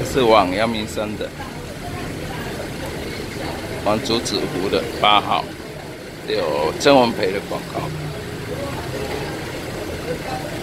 这是往阳明山的，往竹子湖的8号，有曾文培的广告。